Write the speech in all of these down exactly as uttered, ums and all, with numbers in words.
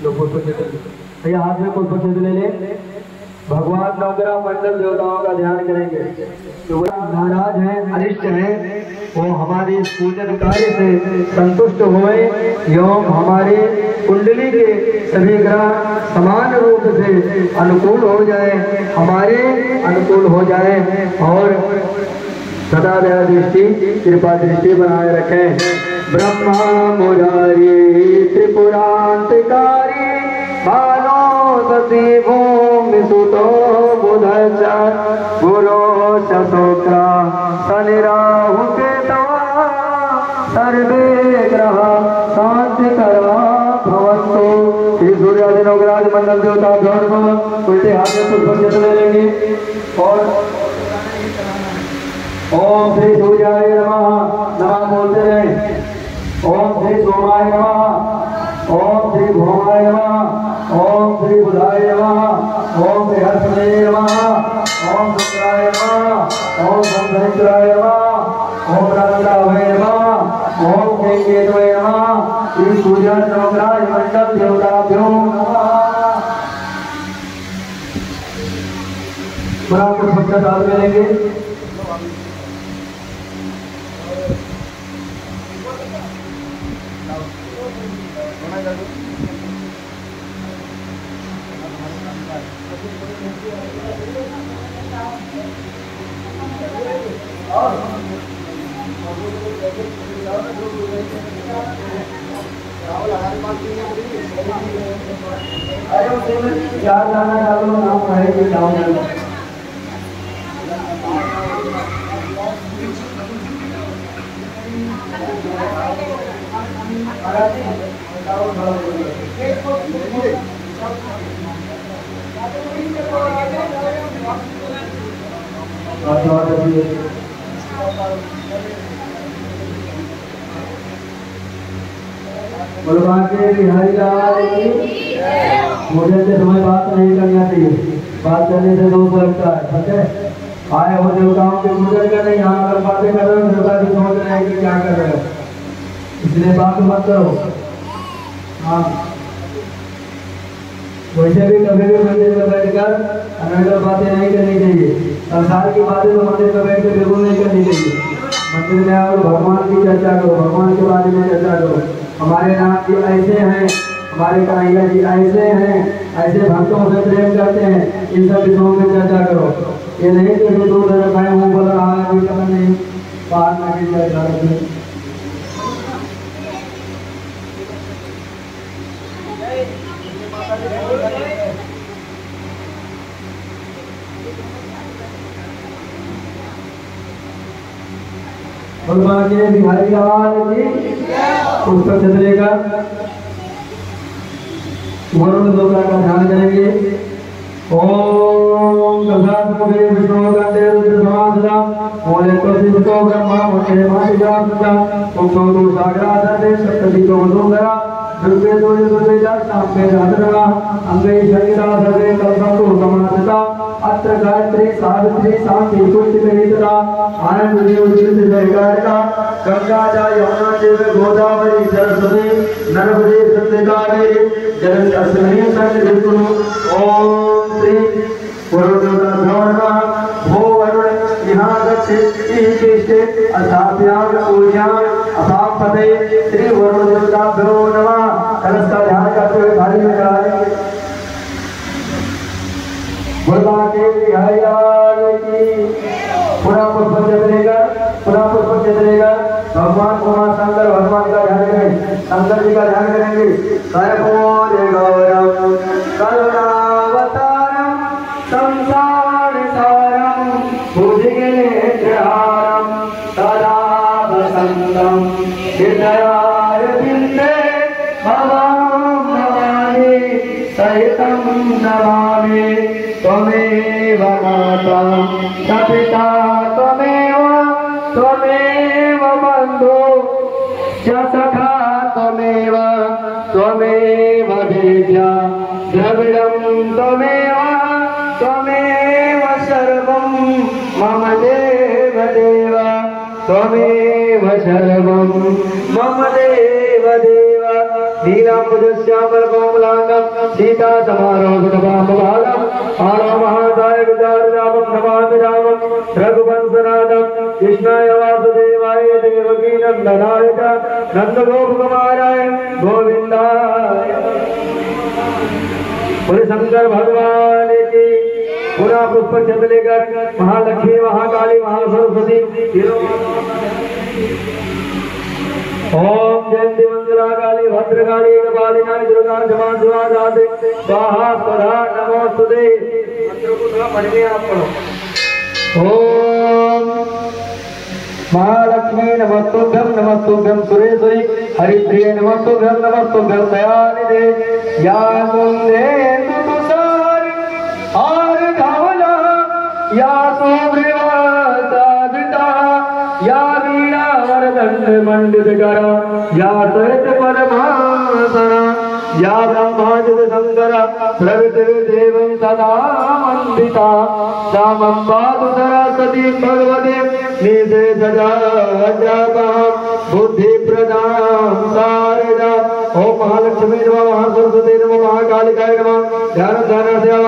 लो पुष्प क्षेत्र, भैया हाथ में पुष्प क्षेत्र ले ले। भगवान नवग्रह मंडल देवताओं का ध्यान करेंगे। जो नाराज हैं, अनिष्ट हैं, वो हमारे इस पूजन कार्य से संतुष्ट हुए एवं हमारे कुंडली के सभी ग्रह समान रूप से अनुकूल हो जाए, हमारे अनुकूल हो जाए और सदा दया दृष्टि कृपा दृष्टि बनाए रखें। ब्रह्मा मुरारी त्रिपुरांतकारी भानो सती भूमि सुतो बुधश्च गुरो च शुक्र शनि राहु केतवः सर्वे ग्रह शांतिकरा भवन्तु। श्री सूर्यादि नवग्रह मंडल देवता भ्रमण उल्टे हाथ में पुष्प क्षेत्र ले लेंगे और ओम श्री सूर्याय नमः नमः बोलते रहे। ओम श्री सोमाय नमः, ओम श्री भौमाय नमः, ओम श्री बुधाय नमः, ओम बृहस्पतये नमः, ओम शुक्राय नमः, ओम शनिश्चराय नमः, ओम रंद्राभये नमः, ओम केतवे नमः। श्री सूर्य नवग्रह मंडल देवताभ्यो नमः। पूरा पुष्प डाल लेंगे। अरे उसे में चार दाना डालो, नाम रहेगी गाँव में। बलवा के बिहारी लाल की मुझे से समय बात नहीं करना चाहिए, बात करने से दोष लगता है। ठीक है, आए हो देवताओं के पूजन कर रहे, यहाँ पर बातें कर रहे हो, देवता भी सोच रहे हैं कि क्या कर रहे हो, इसलिए बात मत करो। हाँ, वैसे भी कभी भी मंदिर में बैठकर अनर्गल बातें नहीं करनी चाहिए। संसार की बातें तो मंदिर में बैठ कर बिल्कुल नहीं करनी चाहिए। मंदिर में आओ, भगवान की चर्चा करो, भगवान के बारे में चर्चा करो। हमारे नाथ जी ऐसे हैं, हमारे कन्हैया जी ऐसे हैं, ऐसे भक्तों से प्रेम करते हैं, इन सब विषयों में चर्चा करो। ये नहीं कि जो दूर रखाए हूँ बोल रहा है, कोई कदम नहीं, बाहर में चर्चा रखें। भगवान के बिहारी लाल की पुष्प क्षेत्र लेकर वरुण देवता का ध्यान करेंगे। ओम गंगाधर विष्णु गंधे रुद्र समासदा मोले तो शिवको ब्रह्मा मोले माया सदा ओम तो सागराधरे सप्तदिको मधुंगरा दुर्गे दुर्गे दुर्गे जातांबे राधरा अंगे शरीरा सर्वे कल्पंतो समासदा अत्र गायत्री सावित्री शांति पुष्टि कहितरा आनंद देव तीर्थ जयकारका गंगा जा यमुना देव गोदावरी सरस्वती नर्मदे सत्यकाले जल अस्मिन् सन्निधिं। ओम श्री वरुणदेवता नमः। भो वरुण यहाँ गच्छति असाभ्याम पूज्याम असाम पते श्री वरुणदेवताभ्यो नमः। कलश का ध्यान करते हुए थाली में चढ़ाएंगे। भगवान के बिहारी लाल की पूरा पुष्प चलेगा, पूरा पुष्प चलेगा। भगवान उमा शंकर भगवान का ध्यान करें, शंकर जी का ध्यान करेंगे। कर्पूर गौरम करुणावतारम संसार सारम भुजगेन्द्रहारम सदा वसंतम हृदयारविंदे भवां नमामि सहितं नमामि। त्वमेव माता च पिता त्वमेव त्वमेव बन्धु च सखा त्वमेव त्वमेव वेद्या द्रविडं त्वमेव त्वमेव सर्वं मम देव देव त्वमेव सर्वं मम देव देव। नीलाम्बुजश्यामल कोमलांगं सीता समारोहगुणवामभागं आलो महादाय विदाररामं नमामि रामं रघुवंशनाथं कृष्णाय वासुदेवाय देवकी नंदनाय च नंदगोपकुमाराय गोविंदाय। बोले शंकर भगवान की। पूरा पुष्प चंद लेकर महालक्ष्मी महाकाली महासरस्वती ओम जयंती मंगला काली भद्रकाली कपालिनी दुर्गा क्षमा शिवा दाते स्वाहा स्वधा नमोस्तुते। मंत्र को थोड़ा पढ़ने आप पढ़ो। ओम महालक्ष्मी नमस्तुभ्यं नमस्तुभ्यं सुरेश्वरी हरिप्रिय नमस्तुभ्यं नमस्तुभ्यं दयानिधे या कुंदे तुषार और धवला या सुग्रीवता या वीणा वरदंड मंडित करा या सहित परमासना या ब्रह्माजित शंकर प्रभृति देव सदा मंडिता सामं पातु सरस्वती भगवती निधे सजा बुद्धि प्रदान सारदा। ओम महालक्ष्मी नमः महासरस्वती नमः महाकालिकाय नमः। ध्यान ध्यान सेवा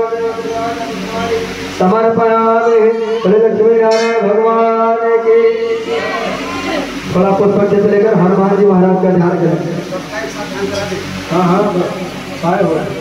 समर्पयामि। बोले लक्ष्मी नारायण भगवान की। थोड़ा पुष्प से लेकर हनुमान जी महाराज का ध्यान करें। हाँ हाँ हो रहा है।